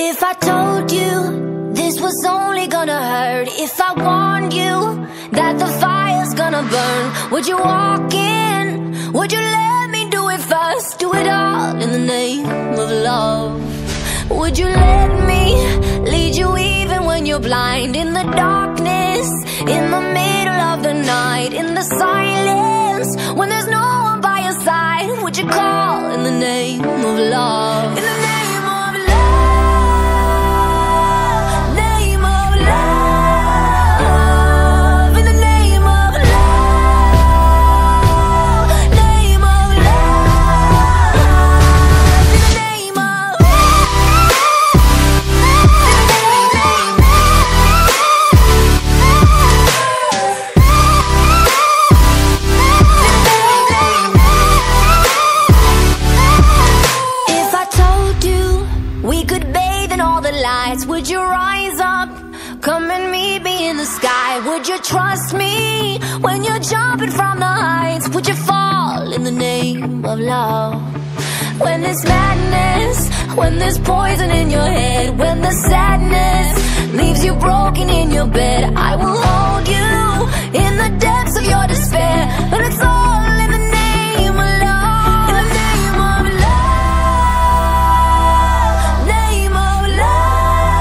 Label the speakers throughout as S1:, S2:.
S1: If I told you this was only gonna hurt, if I warned you that the fire's gonna burn, would you walk in? Would you let me do it first? Do it all in the name of love. Would you let me lead you even when you're blind? In the darkness, in the middle of the night, in the silence, when there's no one by your side, would you call in the name of love? In the name of love, name of love, in the name of love, name of love, in the name of would you rise up, come and meet me in the sky? Would you trust me when you're jumping from the heights? Would you fall in the name of love? When there's madness, when there's poison in your head, when the sadness leaves you broken in your bed, I will hold you in the depths of your despair. But it's all in the name of love, in the name of love, name of love.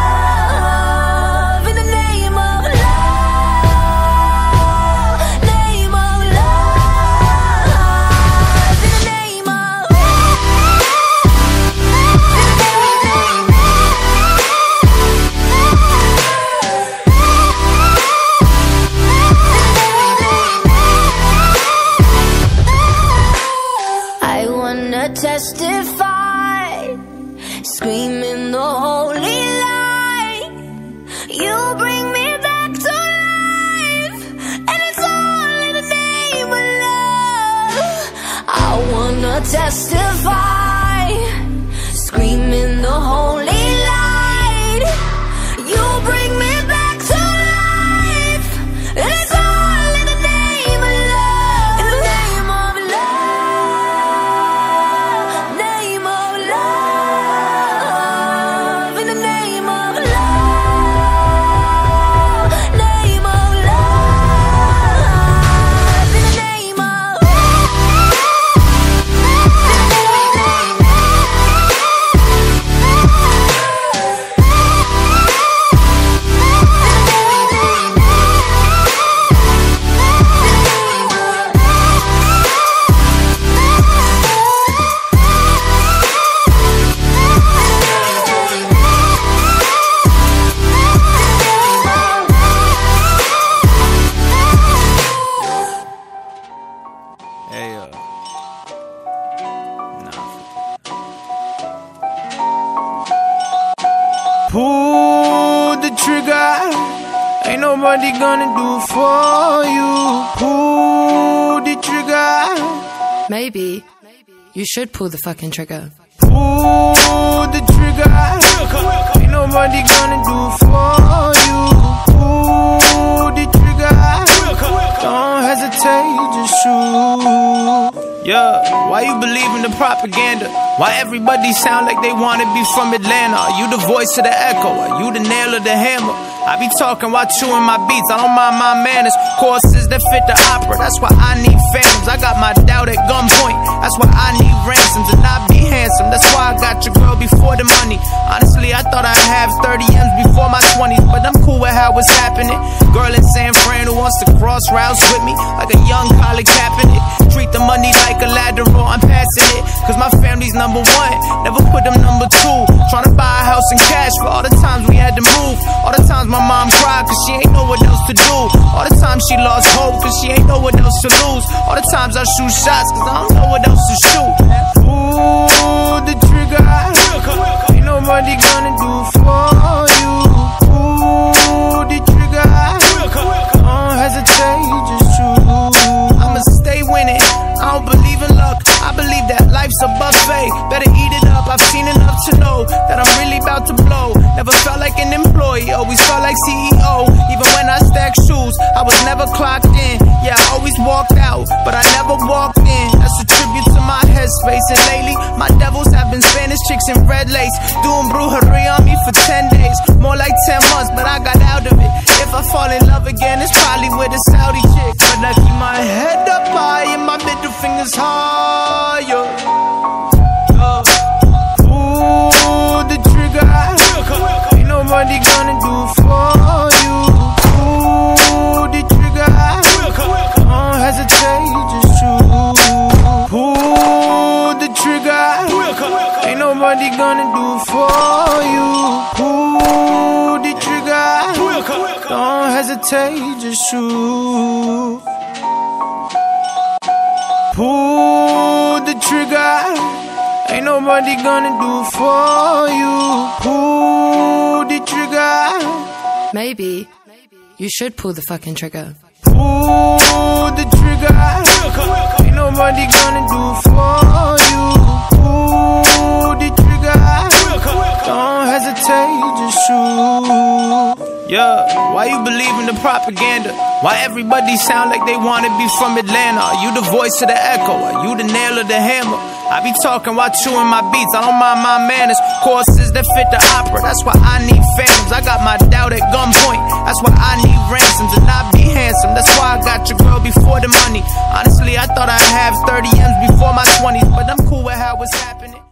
S1: Testify, screaming the holy light. You bring me back to life, and it's all in the name of love. I wanna testify, screaming the holy light. You bring me back to life, and it's all in the name of love, in the name of love, name of love, in the name of love, name of love, in the name of
S2: Pull the trigger, ain't nobody gonna do for you. Pull the trigger.
S3: Maybe you should pull the fucking trigger.
S2: Pull the trigger, ain't nobody gonna do for you. Pull the trigger, don't hesitate, just shoot. Yeah, why you believe in the propaganda? Why everybody sound like they wanna be from Atlanta? Are you the voice of the echo? Are you the nail of the hammer? I be talking while chewing my beats, I don't mind my manners. Courses that fit the opera, that's why I need phantoms. I got my doubt at gunpoint, that's why I need ransoms. And I be handsome, that's why I got your girl before the money. Honestly, I thought I'd have 30 M's before my 20s, but I'm cool with how it's happening. Girl in San Fran who wants to cross routes with me, like a young college Kaepernick. Treat the money like a lateral, I'm passing it, cause my family's number one, never put them number two. Tryna buy a house in cash for all the times we had to move. All the times my mom cried cause she ain't know what else to do. All the times she lost hope cause she ain't know what else to lose. All the times I shoot shots cause I don't know what else to shoot. Pull the trigger, ain't nobody gonna do for you. Pull the trigger, don't hesitate, just shoot. I'ma stay winning, I don't believe in luck, I believe that life's a buffet. Better eat it up, I've seen enough to know that I'm really about to blow. Never felt like an employee, always felt like CEO. Even when I stacked shoes, I was never clocked in. Yeah, I always walked out, but I never walked in. That's a tribute to my headspace. And lately, my devils have been Spanish chicks in red lace, doing brujeria on me for 10 days. More like 10 months, but I got out of it. If I fall in love again, it's probably with a Saudi chick. But I keep my head up high and my middle finger's higher. Pull the trigger, ain't nobody gonna do for you. Pull the trigger, don't hesitate, just shoot. Pull the trigger, ain't nobody gonna do for you. Pull the trigger, don't hesitate, just shoot. Pull the trigger, ain't nobody gonna do for you. Pull the trigger.
S3: Maybe you should pull the fucking trigger.
S2: Pull the trigger, ain't nobody gonna do for you. Pull the trigger, don't hesitate, just shoot. Yeah, why you believe in the propaganda? Why everybody sound like they wanna be from Atlanta? Are you the voice of the echo? Are you the nail of the hammer? I be talking while chewing my beats, I don't mind my manners. Courses that fit the opera, that's why I need phantoms. I got my doubt at gunpoint, that's why I need ransoms. And I be handsome, that's why I got your girl before the money. Honestly, I thought I'd have 30 M's before my 20s, but I'm cool with how it's happening.